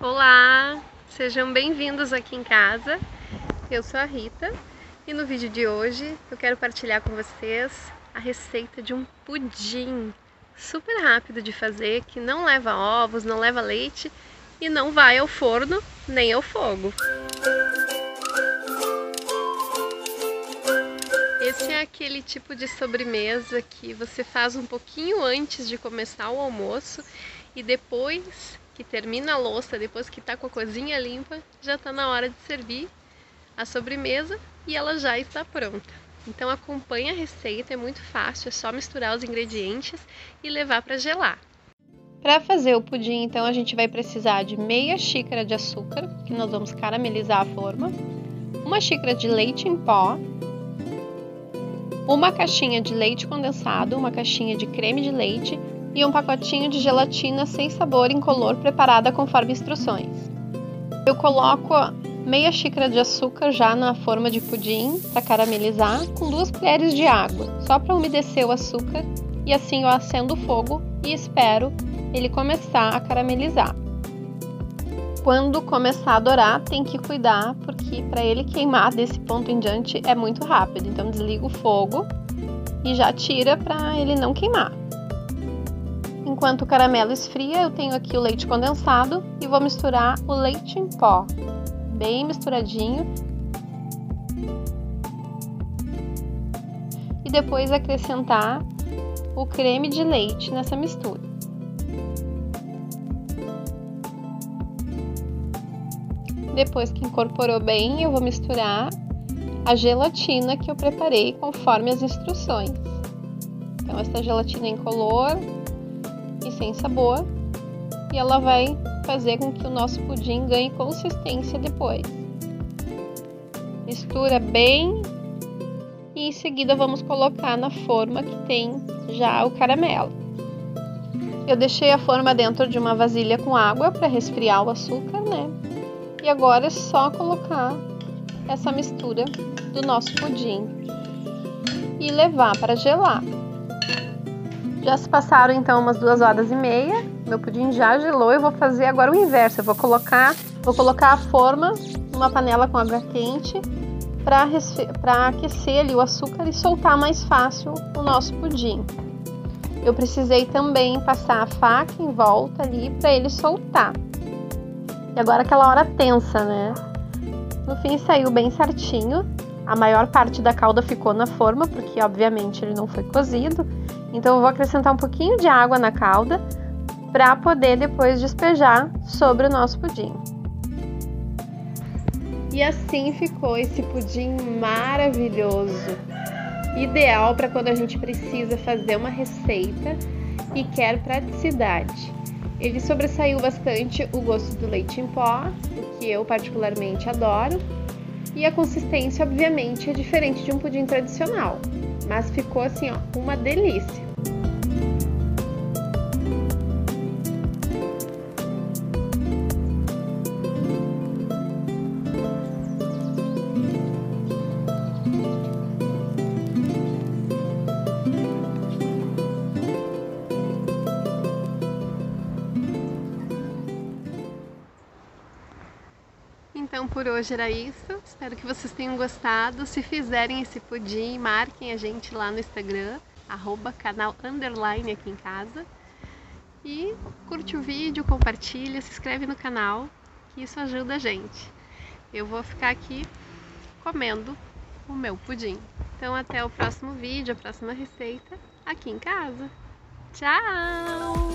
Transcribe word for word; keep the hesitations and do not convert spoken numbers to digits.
Olá, sejam bem-vindos aqui em casa. Eu sou a Rita e no vídeo de hoje eu quero partilhar com vocês a receita de um pudim super rápido de fazer, que não leva ovos, não leva leite e não vai ao forno nem ao fogo. Esse é aquele tipo de sobremesa que você faz um pouquinho antes de começar o almoço e depois que termina a louça, depois que tá com a cozinha limpa, já tá na hora de servir a sobremesa e ela já está pronta. Então acompanhe a receita, é muito fácil, é só misturar os ingredientes e levar para gelar. Para fazer o pudim, então, a gente vai precisar de meia xícara de açúcar, que nós vamos caramelizar a forma, uma xícara de leite em pó, uma caixinha de leite condensado, uma caixinha de creme de leite e um pacotinho de gelatina sem sabor incolor preparada conforme instruções. Eu coloco meia xícara de açúcar já na forma de pudim para caramelizar com duas colheres de água, só para umedecer o açúcar, e assim eu acendo o fogo e espero ele começar a caramelizar. Quando começar a dourar, tem que cuidar, porque para ele queimar desse ponto em diante é muito rápido. Então desliga o fogo e já tira para ele não queimar. Enquanto o caramelo esfria, eu tenho aqui o leite condensado e vou misturar o leite em pó, bem misturadinho. E depois acrescentar o creme de leite nessa mistura. Depois que incorporou bem, eu vou misturar a gelatina que eu preparei conforme as instruções. Então essa gelatina é incolor e sem sabor, e ela vai fazer com que o nosso pudim ganhe consistência depois. Mistura bem e em seguida vamos colocar na forma que tem já o caramelo. Eu deixei a forma dentro de uma vasilha com água para resfriar o açúcar, né? E agora é só colocar essa mistura do nosso pudim e levar para gelar. Já se passaram então umas duas horas e meia, meu pudim já gelou. Eu vou fazer agora o inverso, eu vou colocar, vou colocar a forma numa panela com água quente para para aquecer ali o açúcar e soltar mais fácil o nosso pudim. Eu precisei também passar a faca em volta ali para ele soltar. E agora aquela hora tensa, né? No fim saiu bem certinho. A maior parte da calda ficou na forma, porque obviamente ele não foi cozido. Então eu vou acrescentar um pouquinho de água na calda para poder depois despejar sobre o nosso pudim. E assim ficou esse pudim maravilhoso. Ideal para quando a gente precisa fazer uma receita e quer praticidade. Ele sobressaiu bastante o gosto do leite em pó, o que eu particularmente adoro. E a consistência, obviamente, é diferente de um pudim tradicional, mas ficou assim, ó, uma delícia. Então por hoje era isso, espero que vocês tenham gostado. Se fizerem esse pudim, marquem a gente lá no Instagram, arroba canal underline aqui em casa. E curte o vídeo, compartilha, se inscreve no canal, que isso ajuda a gente. Eu vou ficar aqui comendo o meu pudim. Então até o próximo vídeo, a próxima receita aqui em casa. Tchau!